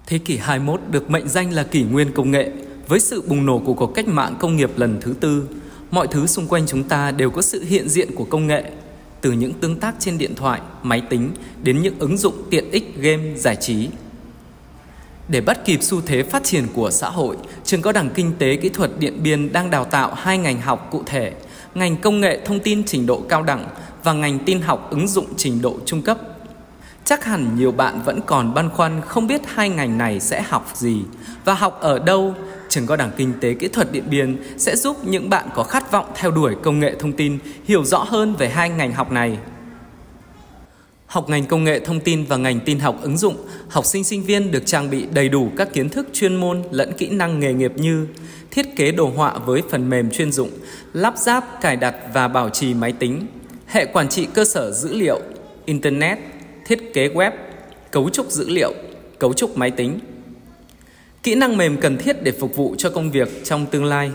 Thế kỷ 21 được mệnh danh là kỷ nguyên công nghệ. Với sự bùng nổ của cuộc cách mạng công nghiệp lần thứ tư, mọi thứ xung quanh chúng ta đều có sự hiện diện của công nghệ. Từ những tương tác trên điện thoại, máy tính đến những ứng dụng tiện ích game giải trí. Để bắt kịp xu thế phát triển của xã hội, Trường Cao đẳng Kinh tế Kỹ thuật Điện Biên đang đào tạo 2 ngành học cụ thể: ngành công nghệ thông tin trình độ cao đẳng và ngành tin học ứng dụng trình độ trung cấp. Chắc hẳn nhiều bạn vẫn còn băn khoăn không biết 2 ngành này sẽ học gì và học ở đâu. Trường Cao đẳng Kinh tế Kỹ thuật Điện Biên sẽ giúp những bạn có khát vọng theo đuổi công nghệ thông tin hiểu rõ hơn về 2 ngành học này. Học ngành công nghệ thông tin và ngành tin học ứng dụng, học sinh sinh viên được trang bị đầy đủ các kiến thức chuyên môn lẫn kỹ năng nghề nghiệp như thiết kế đồ họa với phần mềm chuyên dụng, lắp ráp, cài đặt và bảo trì máy tính, hệ quản trị cơ sở dữ liệu, Internet, thiết kế web, cấu trúc dữ liệu, cấu trúc máy tính. Kỹ năng mềm cần thiết để phục vụ cho công việc trong tương lai.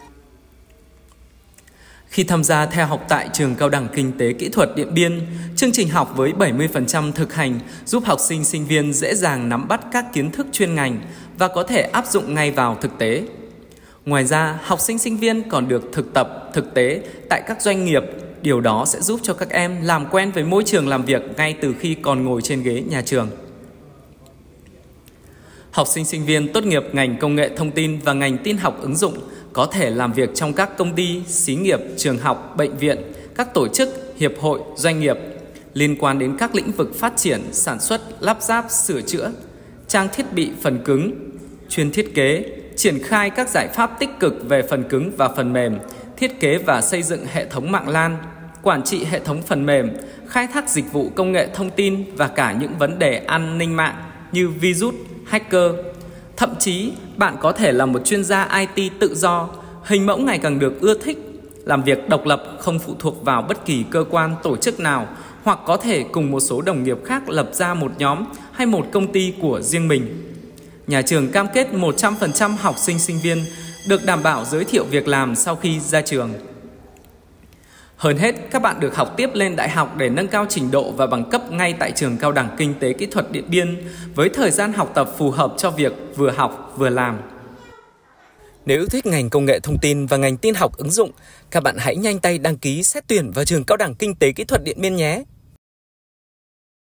Khi tham gia theo học tại Trường Cao đẳng Kinh tế Kỹ thuật Điện Biên, chương trình học với 70% thực hành giúp học sinh sinh viên dễ dàng nắm bắt các kiến thức chuyên ngành và có thể áp dụng ngay vào thực tế. Ngoài ra, học sinh sinh viên còn được thực tập thực tế tại các doanh nghiệp. Điều đó sẽ giúp cho các em làm quen với môi trường làm việc ngay từ khi còn ngồi trên ghế nhà trường. Học sinh sinh viên tốt nghiệp ngành công nghệ thông tin và ngành tin học ứng dụng có thể làm việc trong các công ty, xí nghiệp, trường học, bệnh viện, các tổ chức, hiệp hội, doanh nghiệp liên quan đến các lĩnh vực phát triển, sản xuất, lắp ráp, sửa chữa, trang thiết bị phần cứng, chuyên thiết kế, triển khai các giải pháp tích cực về phần cứng và phần mềm, thiết kế và xây dựng hệ thống mạng LAN, quản trị hệ thống phần mềm, khai thác dịch vụ công nghệ thông tin và cả những vấn đề an ninh mạng như virus, hacker. Thậm chí, bạn có thể là một chuyên gia IT tự do, hình mẫu ngày càng được ưa thích, làm việc độc lập không phụ thuộc vào bất kỳ cơ quan tổ chức nào, hoặc có thể cùng một số đồng nghiệp khác lập ra một nhóm hay một công ty của riêng mình. Nhà trường cam kết 100% học sinh sinh viên được đảm bảo giới thiệu việc làm sau khi ra trường. Hơn hết, các bạn được học tiếp lên đại học để nâng cao trình độ và bằng cấp ngay tại Trường Cao đẳng Kinh tế Kỹ thuật Điện Biên với thời gian học tập phù hợp cho việc vừa học vừa làm. Nếu yêu thích ngành công nghệ thông tin và ngành tin học ứng dụng, các bạn hãy nhanh tay đăng ký xét tuyển vào Trường Cao đẳng Kinh tế Kỹ thuật Điện Biên nhé!